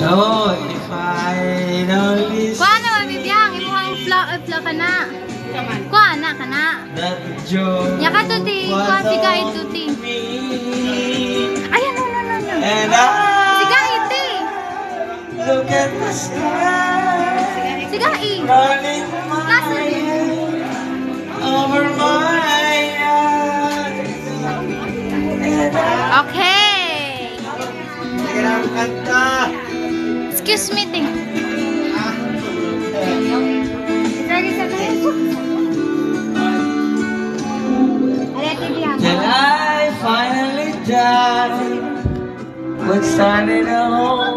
So, if I only Kuha na, mabibiyang. Imuhang fla ka na. Kuha na ka na. that joy Yaka tuti. Kuha, sigay tuti. Ayan, no. and Sigay iti. look at the sky Sigay. running Nasa din. over my eyes. Okay. Ang kanta. Excuse me, ting. Ready ka na? Till I finally die, but started a whole